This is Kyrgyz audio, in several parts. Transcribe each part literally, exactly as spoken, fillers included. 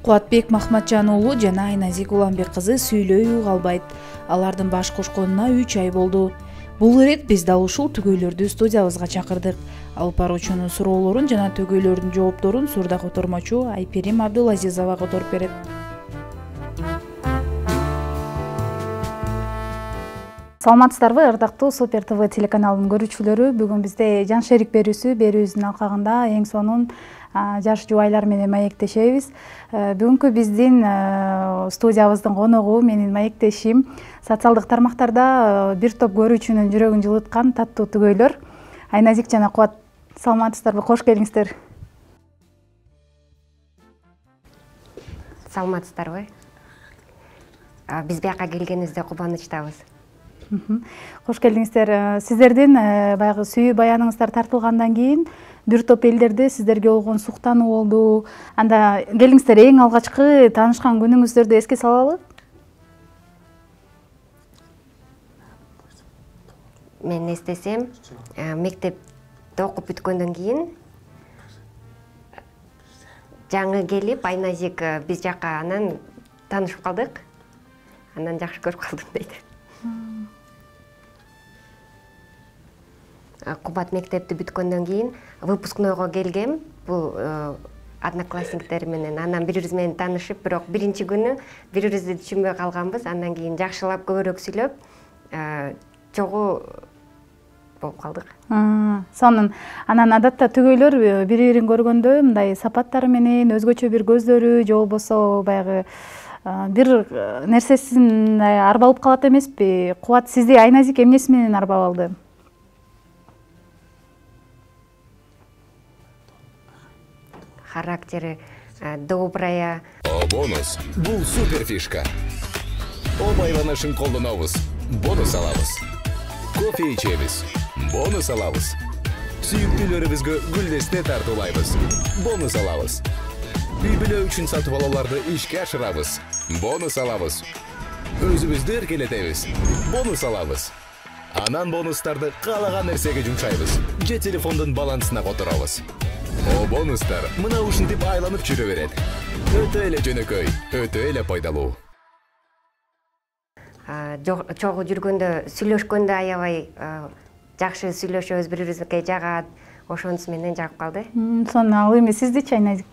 Кубатбек Махматжан уулу жана Айназик Уланбек кызы сүйлөй калбайт. Алардын баш кошконуна үч ай болду. Бул ирет биз дал ушул түгөйлөрдү студиябызга чакырдык. Алып баруучунун суроолорун жана түгөйлөрдүн жоопторун Сурда котормочу Айперим Абдулазизова которуп берет. Саламатсыздарбы, ырдактуу Супер ТВ телеканалынын көрүүчүлөрү. Бүгүн бизде жан шерик берүүсү берүүбүздүн алкагында эң сонун жаш жубайлар менен маектешебиз. Бүгүнкү биздин студиябыздын коногу менин маектешим социалдык тармактарда бир топ көрүүчүнүн жүрөгүн жылыткан таттуу түгөйлөр Айназик жана Кубат. Саламатсыздарбы, кош келиңиздер. Саламатсыздарбы. Биз бияка келгениңизде кубанычтабыз. Кош келиңиздер. Сиздердин баягы сүйүү баяныңыздар тартылгандан кийин бир топ элдерде сиздерге болгон суктануу болду. Анда келиңиздер, эң алгачкы таанышкан күнүңүздөрдү эске салалы. Мен эстесем, мектепте окуп бүткөндөн кийин жаңы келип Айназик биз жака анан таанышып калдык. Анан жакшы көрүп калдым дейт. Кубат мектепти бүткөндөн кийин выпускнойго келгем. Бул одноклассниктер менен анан бири-бириз менен таанышып, бирок биринчи күнү бири-бирибизди түшүнбөй калганбыз. Андан кийин жакшылап көбүрөөк сүйлөп, чогуу болуп калдык. Сонун. Анан адатта түгөйлөр бири-бирин көргөндө мындай сапаттары менен, өзгөчө бир көздөрү же болбосо баягы бир нерсесин арбалып калат эмеспи? Кубат, сизди Айназик эмнеси менен арбап алды? Характери добрая. Бонус. Бул супер фишка. О байланышын колдонобуз. Бонус алабыз. Кофе ичебиз. Бонус алабыз. Сүйүктүүлөрүбүзгө гүлдесте тартуулайбыз. Бонус алабыз. Үй бүлө үчүн сатып алууларды ишке ашырабыз. Бонус алабыз. Өзүбүздү эркелетебиз. Бонус алабыз. Анан бонустарды каалаган нерсеге жумшайбыз. Же телефондун балансына которобуз. О бонустар мына ушинтип айланып жүрө берет. Өтө эле жөнөкөй, өтө эле пайдалуу. Чогуу жүргөндө, сүйлөшкөндө аябай жакшы сүйлөшөбүз, бири-бирибизге жагат. Ошонусу менен жагып калды. Сонун. Ал эми сиздичи, Айназик?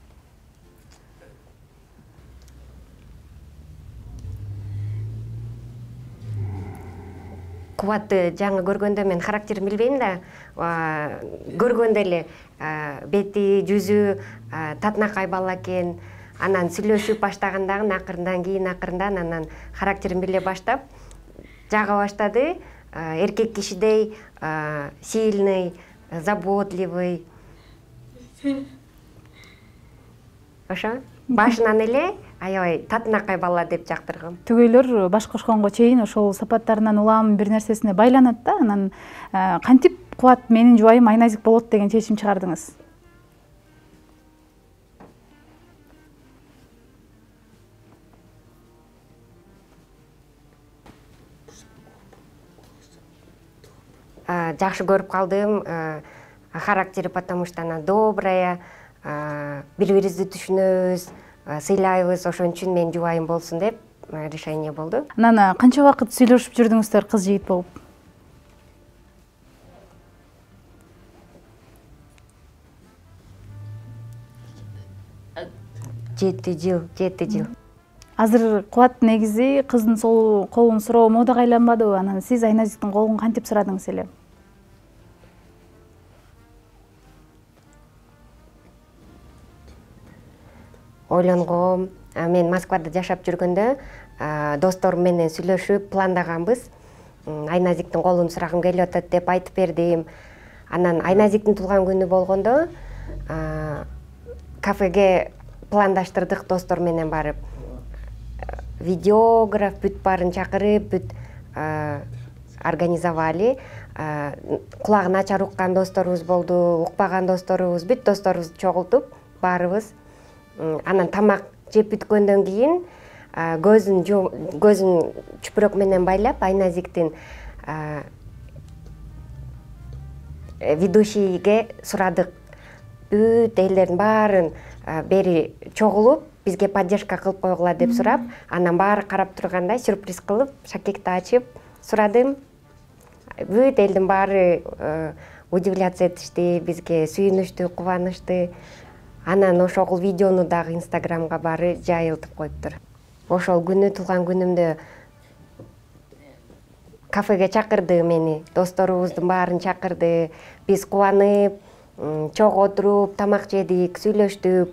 Кубатты жаңы көргөндө мен характерин билбейм да, көргөндө эле бети, жүзү татынакай бала экен. Анан сүйлөшүп баштагандагы акырындан кийин акырындан анан характерин биле баштап жага баштады. Эркек кишидей сильный, заботливый. Ошо башынан эле аябай татынакай бала деп жактыргам. Түгөйлөр баш кошконго чейин ошол сапаттарынан улам бир нерсесине байланат да. Анан кантип Кубат менин жубайым Айназик болот деген чечим чыгардыңыз? Жакшы көрүп калдым. Характери потому что она добрая, бири-бирибизди түшүнөбүз, сыйлайбыз. Ошон үчүн мен жубайым болсун деп решение болду. Анан канча убакыт сүйлөшүп жүрдүңүздөр кыз жигит болуп? жети жыл, жети жыл. Азыр Кубат негизи кыздын колун суроо модага айланбадыбы? Анан сиз Айназиктин колун кантип сурадыңыз эле? Ойлонгом. Мен Москвада жашап жүргөндө досторум менен сүйлөшүп пландаганбыз. Айназиктин колун сурагым келип атат деп айтып бердим. Анан Айназиктин туулган күнү болгондо кафеге пландаштырдык достор менен барып. Видеограф бүт барын чакырып, бүт организовали. Кулагын ачар уккан досторубуз болду, укпаган досторубуз, бүт досторубузду чогултуп баарыбыз. Анан тамак жеп бүткөндөн кийин көзүн көзүн чүпүрөк менен байлап Айназиктин ведущийге сурадык. Бүт элдердин баарын бери чогулуп бизге поддержка кылып койгула деп сурап, анан баары карап турганда сюрприз кылып, шакекти ачып сурадым. Бүт элдин баары удивляться этишти, бизге сүйүнүштү, кубанычты. Анан ошол видеону дагы Инстаграмга баары жайылтып коюптур. Ошол күнү, туулган күнүмдө кафеге чакырды мени, досторубуздун баарын чакырды. Биз кубанып, чогуу отуруп, тамак жедик, сүйлөштүк.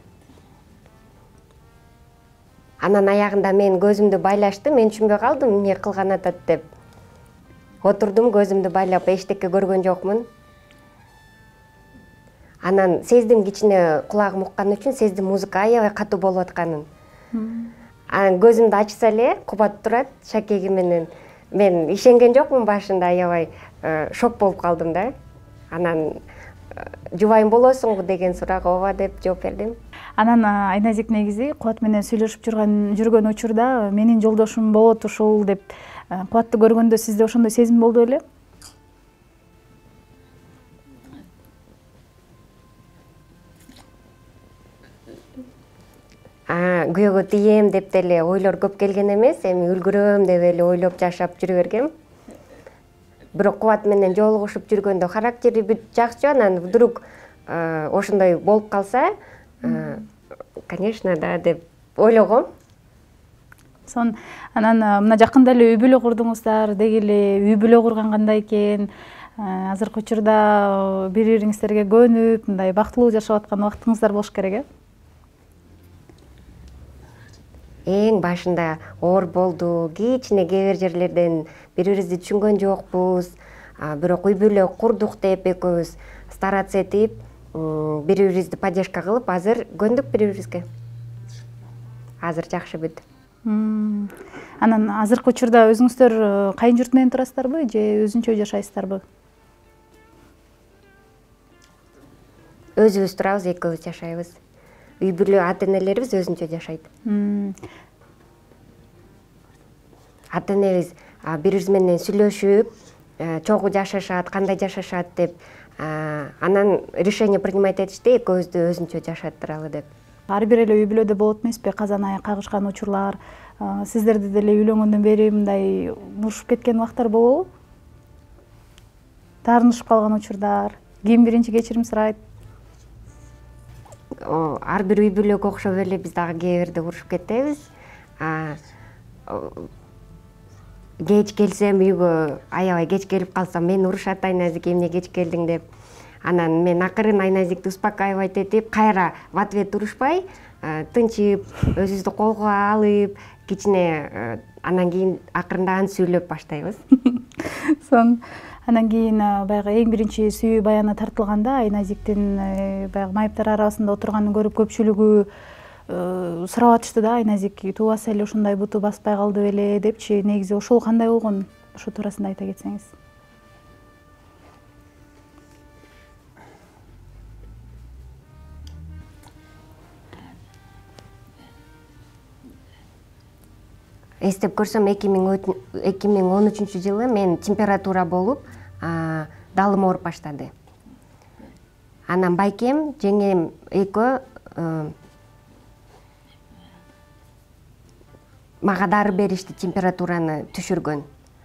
Анан аягында мен көзүмдү байлашты, мен түшүнбөй калдым, эмне кылган атат деп. Отурдум, көзүмдү байлап, эчтеке көргөн жокмун. Анан сездим, кичине кулагым уккан үчүн сездим музыка аябай катуу болуп атканын. Анан көзүмдү ачса эле кубат турат шакеги менен. Мен ишенген жокмун башында, аябай шок болуп калдым да. Анан жубайым болосуңбу деген суракка ооба деп жооп бердим. Анан Айназик негизи Кубат менен сүйлөшүп жүргөн жүргөн учурда менин жолдошум болот ушул деп Кубатты көргөндө сизде ошондой сезим болду беле? Күйөөгө тием деп деле ойлор көп келген эмес, эми үлгүрөм деп эле ойлоп жашап жүрө бергем. Бирок Кубат менен жолугушуп жүргөндө характери бүт жакшы, анан вдруг ошондой болуп калса, конечно, да деп ойлогом. Сон анан мына жакында эле үй бүлө курдуңуздар, деги эле үй бүлө курган кандай экен? Азыркы учурда бири-бириңиздерге көнүп, мындай бактылуу жашап аткан убактыңыздар болуш керек, э? Эң башында оор болду, кичине кээ бир жерлерден бири-бирибизди түшүнгөн жокпуз. Бирок үй бүлө курдук деп экөөбүз стараться этип, бири-бирибизди поддержка кылып, азыр көндүк бири-бирибизге. Азыр жакшы бүт. Анан азыркы учурда өзүңүздөр кайын журт менен турасыздарбы же өзүнчө жашайсыздарбы? Өзүбүз турабыз, экөөбүз жашайбыз. Үй бүлө ата-энелерибиз өзүнчө жашайт. Ата-энебиз бири-бириз менен сүйлөшүп, чогуу жашашат, кандай жашашат деп, анан решение принимать этишти, экөөбүздү өзүнчө жашаттыралы деп. Ар бир эле үй бүлөдө болот эмеспи, казан аяк кагышкан учурлар, сиздерде деле үйлөнгөндөн бери мындай урушуп кеткен убактар болобу? Таарынышып калган учурдар, ким биринчи кечирим сурайт? Ар бир үй бүлөгө окшоп эле биз дагы кээ бирде урушуп кетебиз. Кеч келсем үйгө, аябай кеч келип калсам, мен урушат Айназик, эмне кеч келдиң деп. Анан мен акырын Айназикти успокаивать этип, кайра в ответ урушпай, тынчып, өзүбүздү колго алып, кичине анан кийин акырындан сүйлөп баштайбыз. Сон анан кийин баягы эң биринчи сүйүү баяны тартылганда Айназиктин баягы майыптар арасында отурганын көрүп көпчүлүгү сурап атышты да, Айназик туубаса эле ушундай буту баспай калды беле депчи. Негизи ошол кандай болгон? Ошол туурасында айта кетсеңиз. Эстеп көрсөм, эки миң он үчүнчү жылы мен температура болуп, далым ооруп баштады. Анан байкем, жеңем экөө мага дары беришти, температураны түшүргөн.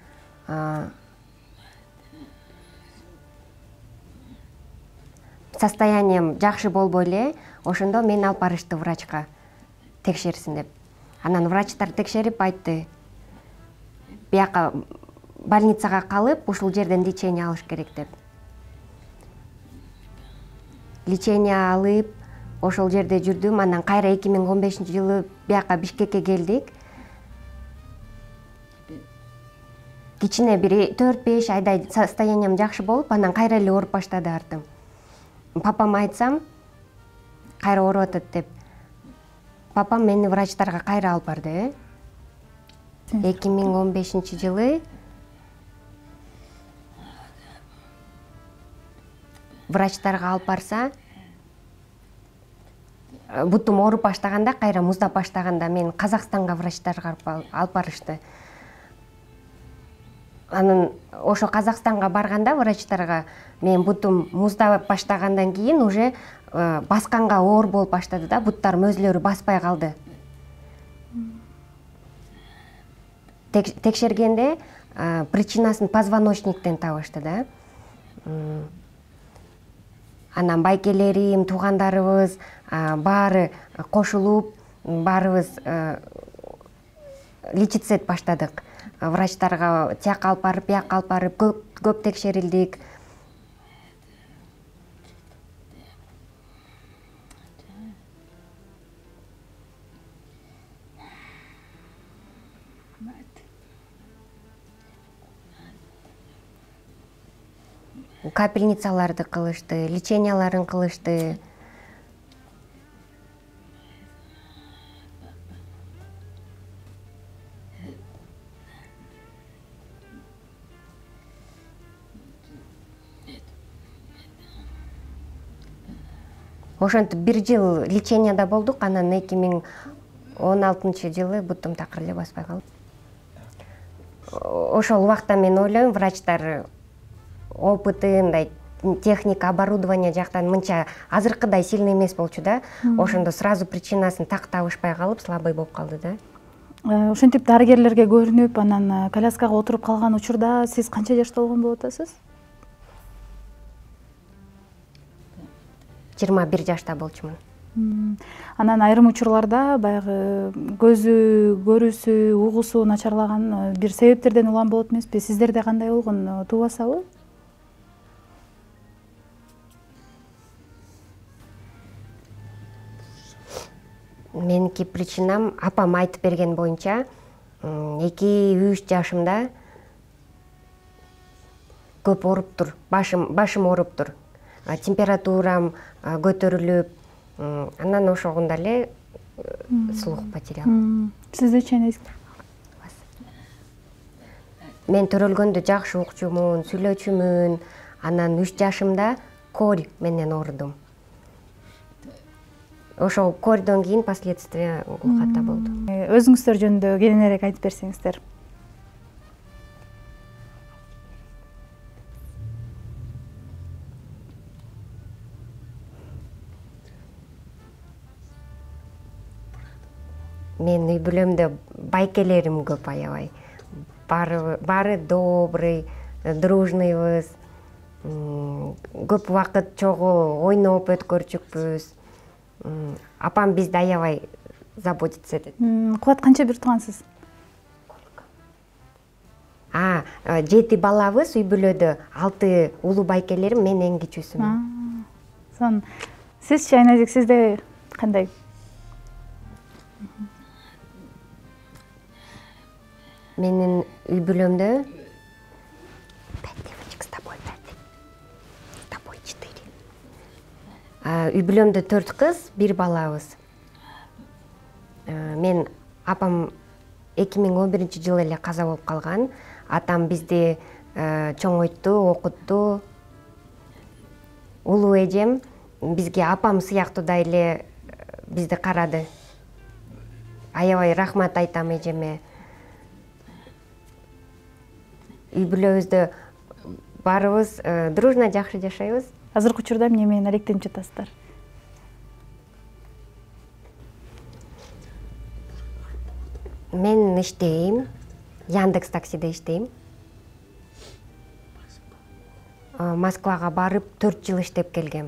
Состоянием жакшы болбой эле, ошондо мени алып барышты врачка текшерсин деп. Анан врачтар текшерип айтты, бияка больницага калып, ушул жерден лечение алыш керек деп. Лечение алып, ошол жерде жүрдүм. Анан кайра эки миң он бешинчи жылы бияка Бишкекке келдик. Кичине бир төрт беш айдай состоянием жакшы болуп, анан кайра эле ооруп баштады артым. Папама айтсам, кайра ооруп атат деп. Папам мени врачтарга кайра алып барды. эки миң он бешинчи жылы врачтарга алып барса, бутум ооруп баштаганда, кайра муздап баштаганда мен Казакстанга врачтарга алып барышты. Анын ошо Казакстанга барганда врачтарга мен бутум муздап баштагандан кийин уже басканга оор болуп баштады да, буттарым өзлөрү баспай калды. Текшергенде причинасын позвоночниктен табышты да. Анан байкелерим, туугандарыбыз баары кошулуп, баарыбыз лечиться этип баштадык. Врачтарга тияк алып барып, бияк алып барып, көп текшерилдик. Капельницаларды кылышты, леченияларын кылышты. Ошентип бир жыл леченияда болдук, анан эки миң он алтынчы жылы бутум такыр эле баспай калды. Ошол убакта мен ойлойм, врачтар опыты, мындай техника, оборудование жактан мынча азыркыдай сильный эмес болчу да. Ошондо сразу причинасын так табышпай калып, слабый болуп калды да. Ошентип дарыгерлерге көрүнүп, анан коляскага отуруп калган учурда сиз канча жашта болгон болуп атасыз? жыйырма бир жашта болчумун. Анан айрым учурларда баягы көзү, көрүүсү, угуусу начарлаган бир себептерден улам болот эмеспи? Сиздерде кандай болгон, туубасабы? Меники причинам апам айтып берген боюнча, эки үч жашымда көп ооруптур, башым башым ооруптур. Температурам көтөрүлүп, анан ошогунда эле слух потерял. Сиздечи энеңиз? Мен төрөлгөндө жакшы укчумун, сүйлөчүмүн. Анан үч жашымда корь менен оорудум. Ошол корьдон кийин последствия глухота болду. Өзүңүздөр жөнүндө кененирээк айтып берсеңиздер. Мен үй бүлөмдө байкелерим көп аябай. Баары баары добрый, дружныйбыз. Көп убакыт чогуу ойноп өткөрчүкпүз. Апам бизди аябай заботиться этет. Кубат канча бир туугансыз? А, жети балабыз үй бүлөдө, алты улуу байкелерим, мен эң кичүүсүмүн. Сон сизчи Айназик, сизде кандай? Менин үй бүлөмдө үй бүлөмдө төрт кыз, бир балабыз. Мен апам эки миң он биринчи жылы эле каза болуп калган. Атам бизди чоңойту, окутту. Улуу эжем бизге апам сыяктуудай эле бизди карады. Аябай рахмат айтам эжеме. Үй бүлөбүздө баарыбыз дружно жакшы жашайбыз. Азыркы учурда эмне менен алектенип жатасыздар? Мен иштейм, Яндекс таксиде иштейм. Москвага барып төрт жыл иштеп келгем.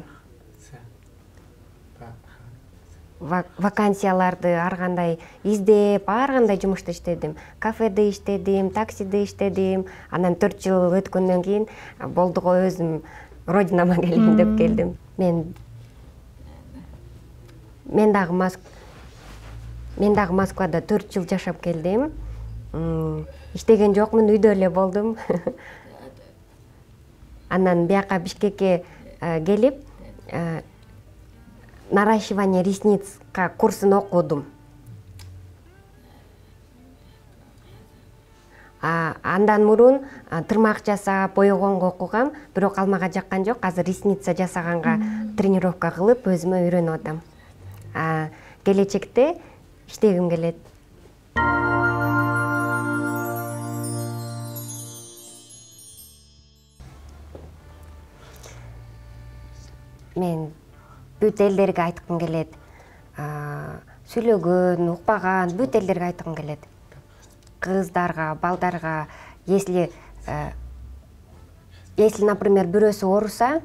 Вакансияларды ар кандай издеп, ар кандай жумушта иштедим. Кафеде иштедим, таксиде иштедим. Анан төрт жыл өткөндөн кийин болду го өзүм родинама келейин деп келдим. Мен мен дагы Моск мен дагы Москвада төрт жыл жашап келдим. Иштеген жокмун, үйдө эле болдум. Анан бияка Бишкекке келип, наращивание ресницка курсын окудум. Андан мурун тырмак жасап, боёгонго окугам, бирок ал мага жаккан жок. Азыр ресница жасаганга тренировка кылып, өзүмө үйрөнүп атам. Келечекте иштегим келет. мен бүт элдерге айткым келет. Сүйлөгөн, укпаган бүт элдерге айткым келет. Кыздарга, балдарга, если если, например, бирөөсү ооруса,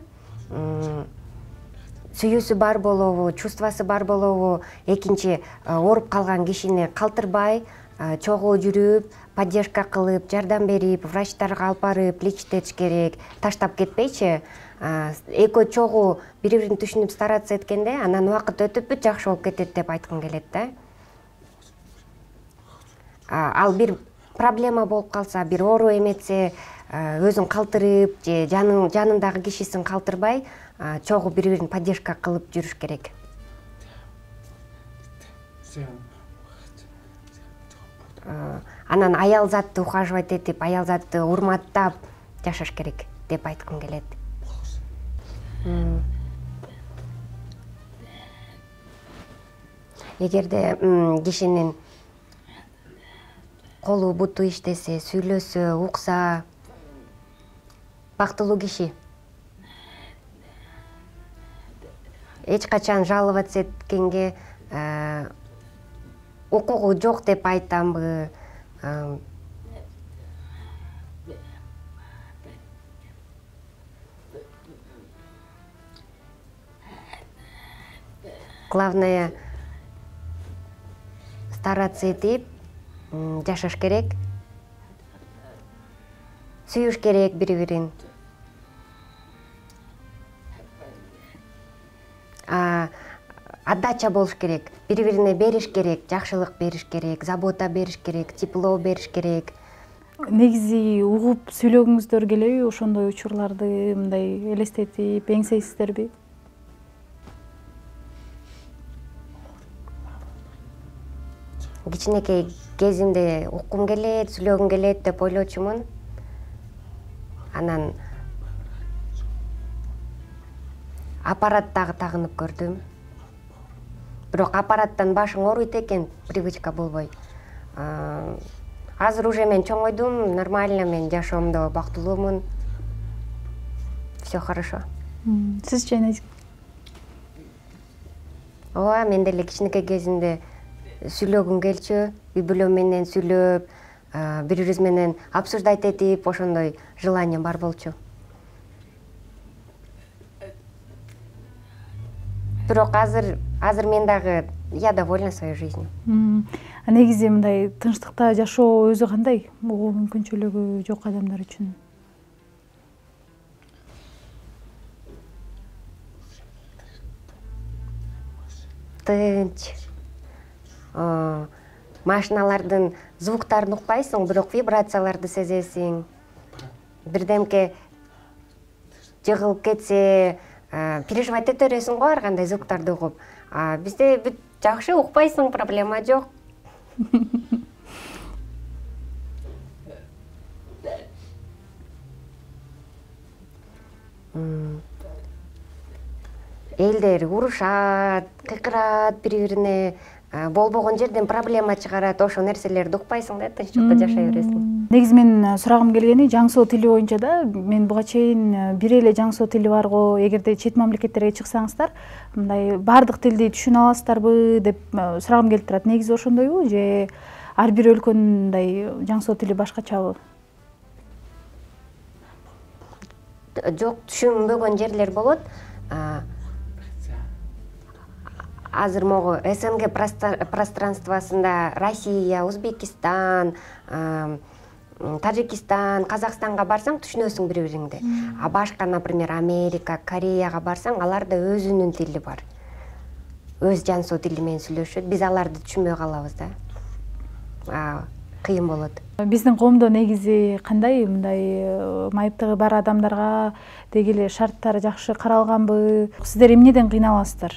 сүйүүсү бар болобу, чувствосы бар болобу, экинчи ооруп калган кишини калтырбай, чогуу жүрүп, поддержка кылып, жардам берип, врачтарга алып барып, лечитиш керек, таштап кетпейчи. Экөө чогуу бири-бирин түшүнүп стараться эткенде, анан убакыт өтүп бүт жакшы болуп кетет деп айткым келет да. Ал бир проблема болуп калса, бир оору эметсе, өзүн калтырып, же жанындагы кишисин калтырбай, чогуу бири-бирин поддержка кылып жүрүш керек. Анан аял затты ухаживать этип, аял затты урматтап жашаш керек деп айткым келет. Эгерде кишинин колу буту иштесе, сүйлөсө, укса, бактылуу киши. Эч качан жаловаться эткенге укугу жок деп айтамбы. Главное, стараться этип, жашаш керек, сүйүш керек бири-бирин. Отдача болуш керек, бири-бирине бериш керек, жакшылык бериш керек, забота бериш керек, тепло бериш керек. Негизи угуп сүйлөгүңүздөр келеби? Ошондой учурларды мындай элестетип, эңсейсиздерби? Кичинекей кезимде уккум келет, сүйлөгүм келет деп ойлочумун. Анан аппараттагы тагынып көрдүм. Бирок аппараттан башың ооруйт экен, привычка болбой. Азыр уже мен чоңойдум, нормально, мен жашоомдо бактылуумун. Все хорошо. Сизчи энеси? Ооба, мен деле кичинекей кезимде сүйлөгүм келчү, үй-бүлөм менен сүйлөп, бири-бириз менен обсуждать этип, ошондой желание бар болчу. Бирок азыр азыр мен дагы я довольна своей жизнью. Негизи мындай тынчтыкта жашоо өзү кандай? Угуу мүмкүнчүлүгү жок адамдар үчүн? Тынч. Машиналардын звуктарын укпайсың, бирок вибрацияларды сезесиң. Бирдемке жыгылып кетсе, переживать ете бересиң го, ар кандай звуктарды угуп. Бизде бүт жакшы, укпайсың, проблема жок. Элдер урушат, кыйкырат бири-бирине, болбогон жерден проблема чыгарат, ошол нерселерди укпайсың да, тынччыкта жашай бересиң. Негизи мен сурагым келгени жаңы соо тили боюнча да, мен буга чейин бир эле жаңы соо тили бар го, эгерде чет мамлекеттерге чыксаңыздар, мындай баардык тилди түшүнө аласыздарбы деп сурагым келип турат. Негизи ошондойбу же ар бир өлкөнүн мындай жаңы соо тили башкачабы? Жок, түшүнбөгөн жерлер болот. Азыр могу СНГ пространствосунда Россия, Узбекистан, Таджикистан, Казакстанга барсаң түшүнөсүң бири-бириңди. А башка, например, Америка, Кореяга барсаң, аларда өзүнүн тили бар. Өз жаңы соо тили менен сүйлөшөт. Биз аларды түшүнбөй калабыз да. Кыйын болот. Биздин коомдо негизи кандай, мындай майыптыгы бар адамдарга деги эле шарттар жакшы каралганбы? Сиздер эмнеден кыйналасыздар?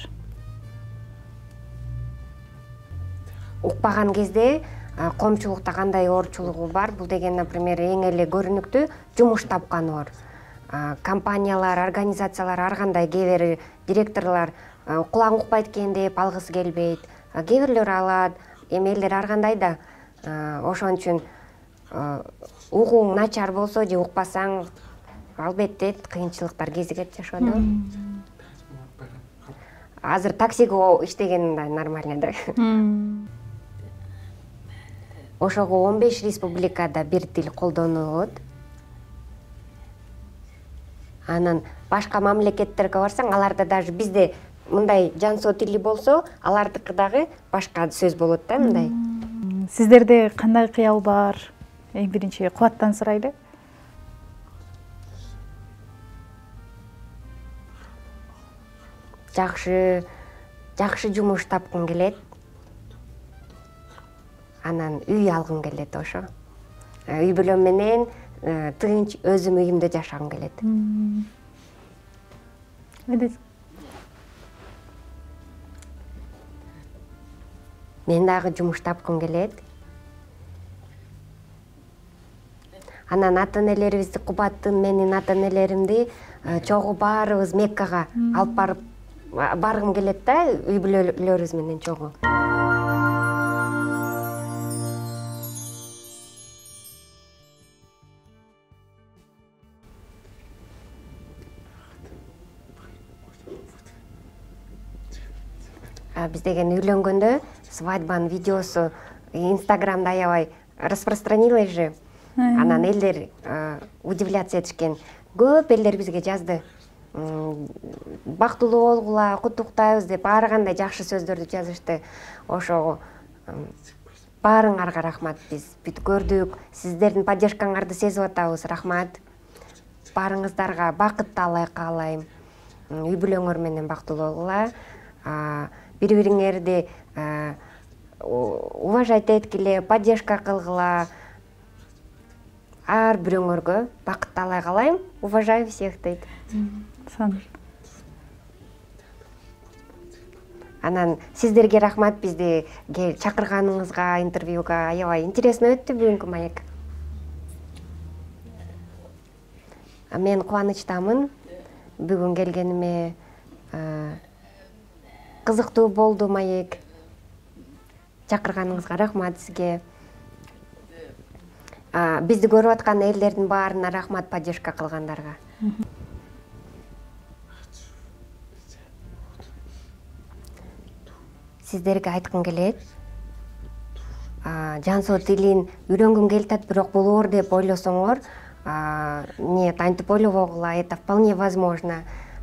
Укпаган кезде коомчулукта кандай оорчулугу бар? Бул деген, например, эң эле көрүнүктүү жумуш тапканы бар. Компаниялар, организациялар ар кандай, кээ бир директорлор кулагың укпайт экен деп алгысы келбейт. Кээ бирлер алат, эми элдер ар кандай да. Ошон үчүн угууң начар болсо же укпасаң, албетте кыйынчылыктар кезигет жашоодо. азыр таксиге иштегеним да нормально да. Ошого он беш республикада бир тил колдонулот. Анан башка мамлекеттерге барсаң, аларда даже бизде мындай жансоо тили болсо, алардыкы дагы башка сөз болот да мындай. Сиздерде кандай кыял бар? Эң биринчи Кубаттан сурайлы. Жакшы, жакшы жумуш тапкым келет. Анан үй алгым келет ошо. Үй бүлөм менен тынч өзүм үйүмдө жашагым келет. Мен дагы жумуш тапкым келет. Анан ата-энелерибизди, Кубаттын менин ата-энелеримди чогуу баарыбыз Меккага алып барып баргым келет да, үй бүлөлөрүбүз менен чогуу. Биз деген үйлөнгөндө свадьбанын видеосу Инстаграмда аябай распространилась же. Анан элдер удивляться этишкен. Көп элдер бизге жазды. Бактылуу болгула, куттуктайбыз деп ар кандай жакшы сөздөрдү жазышты. Ошого баарыңарга рахмат. Биз бүт көрдүк. Сиздердин поддержкаңарды сезип атабыз. Рахмат. Баарыңыздарга бакыт таалай каалайм. Үй бүлөңөр менен бактылуу болгула. Бири-бириңерди уважать эткиле, поддержка кылгыла. Ар бирөөңөргө бакыт таалай каалайм. Уважаю всех дейт. Анан сиздерге рахмат, бизди чакырганыңызга, интервьюга. Аябай интересно өттү бүгүнкү маек. Мен кубанычтамын бүгүн келгениме. Кызыктуу болду маек. Чакырганыңызга рахмат сизге. Бизди көрүп аткан элдердин баарына рахмат, поддержка кылгандарга. Сиздерге айткым келет. Жансоо тилин үйрөнгүм келет, бирок болор деп ойлосоңор, нет, антип ойлобогула, это вполне возможно.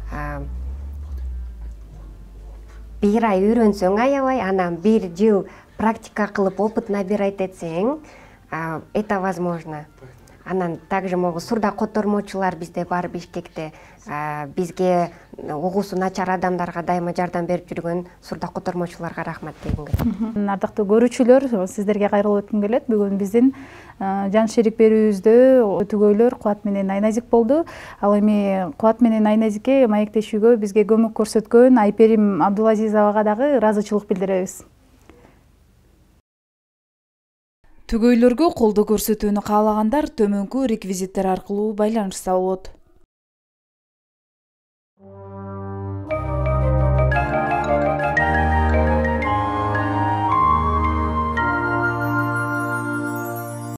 Бир ай үйрөнсөң аябай, анан бир жыл практика кылып опыт набирать этсең, это возможно. Анан также могу сурда котормочулар бизде бар Бишкекте. Бизге угуусу начар адамдарга дайыма жардам берип жүргөн сурда котормочуларга рахмат дегим келет. Ардактуу көрүүчүлөр, сиздерге кайрылып өткүм келет. Бүгүн биздин жан шерик берүүбүздө түгөйлөр Кубат менен Айназик болду. Ал эми Кубат менен Айназикке маектешүүгө бизге көмөк көрсөткөн Айперим Абдулазизовага дагы ыраазычылык билдиребиз. Түгөйлөргө колдоо көрсөтүүнү каалагандар төмөнкү реквизиттер аркылуу байланышса болот.